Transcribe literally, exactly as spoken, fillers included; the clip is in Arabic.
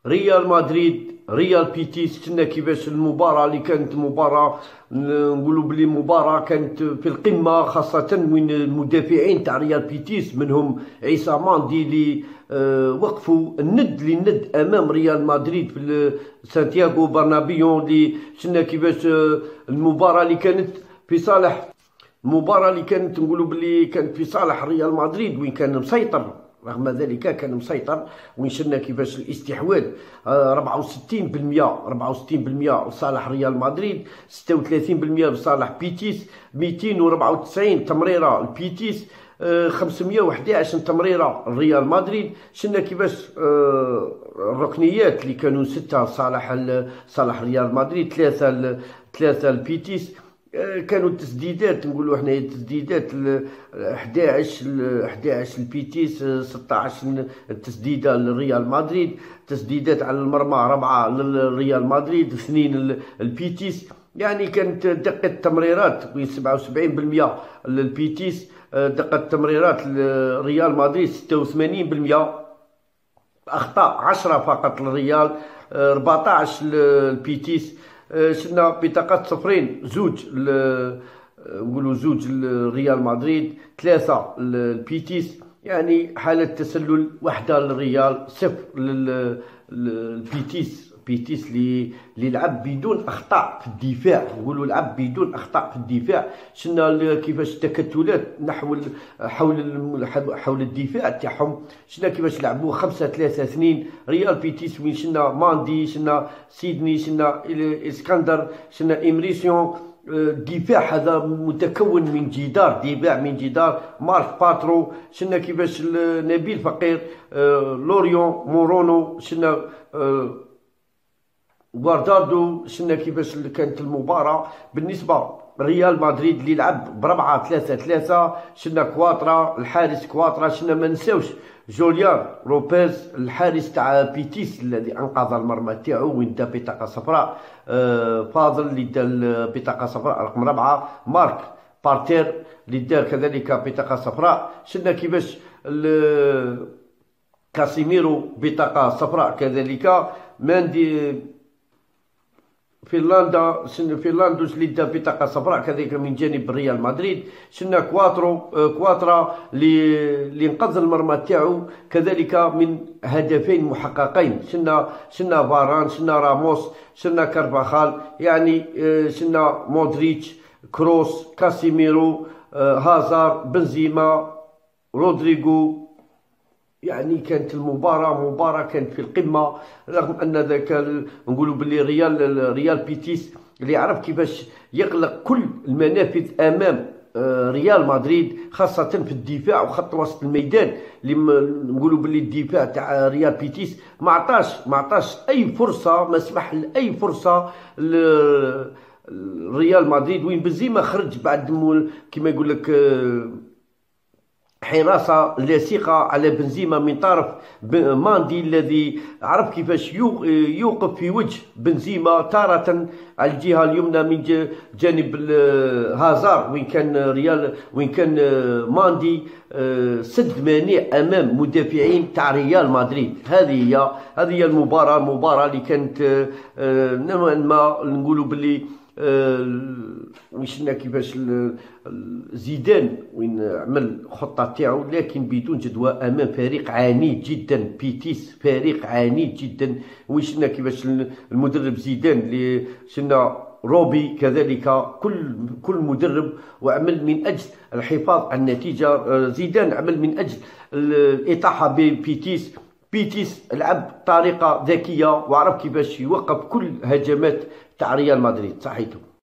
ريال مدريد ريال بيتيس. شفنا كيفاش المباراة اللي كانت مباراة نقولوا بلي مباراة كانت في القمة، خاصة وين المدافعين تاع ريال بيتيس منهم عيسى ماندي اللي أه وقفوا الند للند امام ريال مدريد في سانتياغو برنابيو. اللي شفنا كيفاش المباراة اللي كانت في صالح المباراة اللي كانت نقولوا بلي كانت في صالح ريال مدريد، وين كان مسيطر، رغم ذلك كان مسيطر. وين شفنا كيفاش الاستحواذ أربعة وستين بالمئة أربعة وستين بالمئة لصالح ريال مدريد، ستة وثلاثين بالمئة لصالح بيتيس، مئتين وأربعة وتسعين تمريرة لبيتيس، خمسمئة وأحد عشر تمريرة لريال مدريد. شفنا كيفاش الركنيات اللي كانوا ستة صالح صالح ريال مدريد، ثلاثة ثلاثة لبيتيس. كانوا التسديدات نقولوا حنا التسديدات أحد عشر أحد عشر البيتيس، ستة عشر التسديده للريال مدريد، تسديدات على المرمى أربعة للريال مدريد، اثنين البيتيس. يعني كانت دقة التمريرات وين سبعة وسبعين بالمئة للبيتيس، دقة التمريرات لريال مدريد ستة وثمانين بالمئة، أخطاء عشرة فقط للريال، أربعة عشر للبيتيس. شفنا بطاقات صفرين، زوج نقولوا زوج لريال مدريد، ثلاثة للبيتيس. يعني حالة تسلل واحدة للريال، صفر للبيتيس. بيتيس اللي اللي لعب بدون اخطاء في الدفاع، نقولوا لعب بدون اخطاء في الدفاع. شفنا كيفاش التكتلات نحو حول حول الدفاع تاعهم، شفنا كيفاش لعبوا خمسة ثلاثة اثنين ريال بيتيس. وين شفنا ماندي، شفنا سيدني، شفنا اسكندر، شفنا امريسيون. الدفاع هذا متكون من جدار، دفاع من جدار. مارك باترو، شفنا كيفاش نبيل فقير، لوريون مورونو، شفنا غواردادو. شفنا كيفاش كانت المباراة بالنسبة ريال مدريد اللي لعب بربعة ثلاثة ثلاثة. شفنا كواترا الحارس كواترا، شفنا ما نساوش جوليان روبيز الحارس تاع بيتيس الذي انقذ المرمى تاعو وين دا بطاقة صفراء. آه فاضل اللي دا بطاقة صفراء رقم أربعة. مارك بارتير اللي دار كذلك بطاقة صفراء. شفنا كيفاش كاسيميرو بطاقة صفراء كذلك. ماندي فنلندا، شفنا فنلاندوس اللي دا بطاقة صفراء كذلك من جانب ريال مدريد. شفنا كواترو كواترا اللي اللي انقذ المرمى تاعو كذلك من هدفين محققين. شفنا شفنا فاران، شفنا راموس، شفنا كارفاخال. يعني شفنا مودريتش، كروس، كاسيميرو، هازار، بنزيما، رودريغو. يعني كانت المباراة مباراة كانت في القمة، رغم أن ذاك نقولوا باللي ريال ريال بيتيس اللي عرف كيفاش يغلق كل المنافذ أمام ريال مدريد، خاصة في الدفاع وخط وسط الميدان. اللي نقولوا باللي الدفاع تاع ريال بيتيس ما عطاش ما عطاش أي فرصة، ما سمح لأي فرصة لريال مدريد. وين بنزيما خرج بعد كما يقول لك حراسة لاصقة على بنزيما من طرف ماندي الذي عرف كيفاش يوقف في وجه بنزيما، تارة على الجهة اليمنى من جانب هازار وين كان ريال وين كان ماندي سد مانع أمام مدافعين تاع ريال مدريد. هذه هي هذه هي المباراة المباراة اللي كانت نوعا ما نقولوا باللي وشنا كيفاش زيدان وين عمل خطة تاعو لكن بدون جدوى امام فريق عنيد جدا. بيتيس فريق عنيد جدا. وشنا كيفاش المدرب زيدان اللي شنا روبي كذلك كل كل مدرب وعمل من اجل الحفاظ على النتيجة. زيدان عمل من اجل الاطاحة ببيتيس. بيتيس لعب بطريقة ذكية وعرف كيفاش يوقف كل هجمات تاع ريال مدريد. صحيتو.